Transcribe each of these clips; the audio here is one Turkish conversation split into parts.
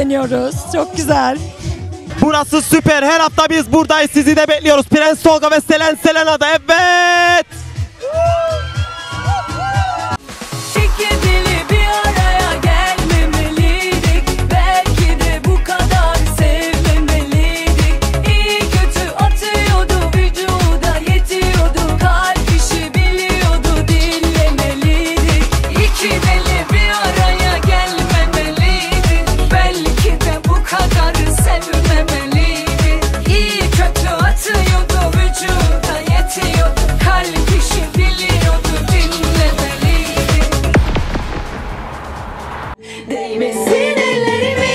eğleniyoruz. Çok güzel. Burası süper. Her hafta biz buradayız. Sizi de bekliyoruz. Prens Tolga ve Selen Selena'da. Evet. İkimiz bir araya gelmemeliydik. Belki de bu kadar sevmemeliydik. İyi kötü atıyordu, vücuda yetiyordu. Kalp işi biliyordu, dinlemeliydik. İkimiz bir araya gelmemeliydik. Belki de bu kadar sevmemeliydik. İyi kötü atıyordu, vücuda yetiyordu. Kalp işi biliyordu, dinlemeliydik. Değmesin ellerimiz,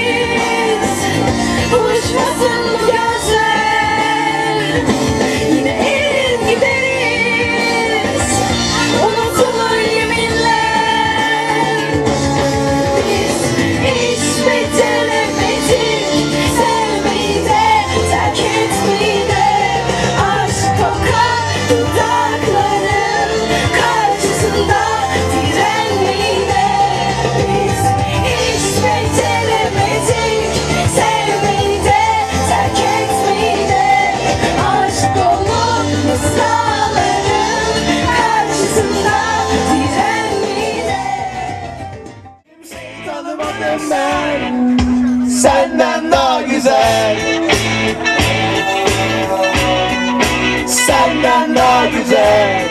buluşmasın bu gözler. Yine erir gideriz, unutulur yeminler. Biz hiç beceremedik, sevmeyi de terk etmeyi de. Aşk kokar dudakların karşısında direnmeyi de. Biz hiç beceremedik, sevmeyi de terk etmeyi de. Aşk olup mısraların karşısında direnmeyi de. Tanımadım ben senden daha güzel. Senden daha güzel.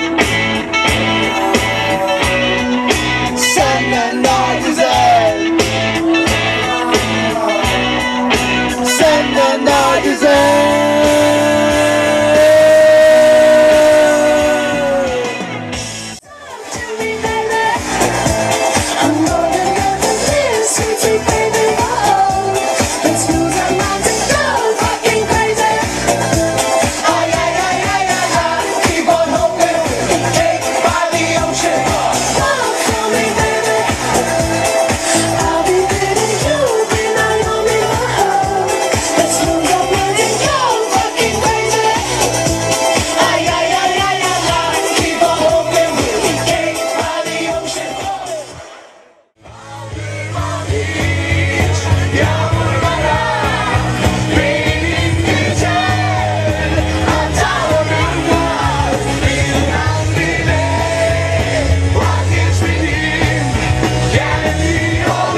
Senden daha güzel. Senden daha güzel. I'm gonna go to this city, baby, oh. Let's lose our minds and go fucking crazy. Ay ay ay ay ay ay. Keep on hoping, cake by the ocean. Come for me, baby. I'll be there and you'll be not on me, oh. Let's lose our minds and go fucking crazy. Ay ay ay ay ay ay. Keep on hoping, cake by the ocean. Yağmurlara benim güzel hatamın var. İnan bile vazgeçmedim kendi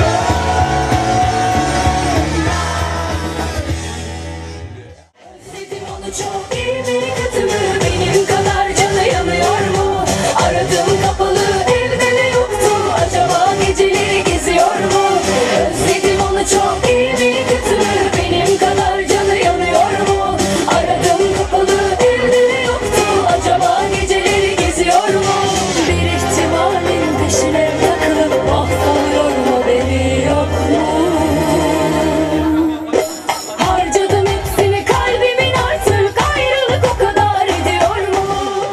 Özledim onu çok, iyi mi kötü mü? Benim kadar canı yanıyor mu? Aradım kapalı, evde de yoktu. Acaba geceleri geziyor mu? Özledim onu çok, iyi mi kötü mü? Benim kadar canı yanıyor mu? Aradım kapalı, evde de yoktu. Acaba geceleri geziyor mu? Bir ihtimalin peşine takılıp mahvoluyor mu? Beni yok mu? Harcadım hepsini, kalbimin artık ayrılık o kadar ediyor mu?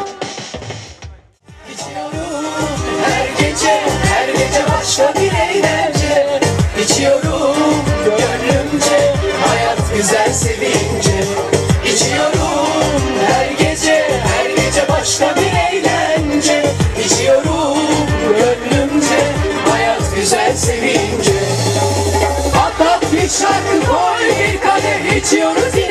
Her gece başka bir eğlence. İçiyorum gönlümce, hayat güzel sevince. İçiyorum her gece başka bir eğlence. İçiyorum gönlümce, hayat güzel sevince. At bir şarkı koy, bir kadeh içiyoruz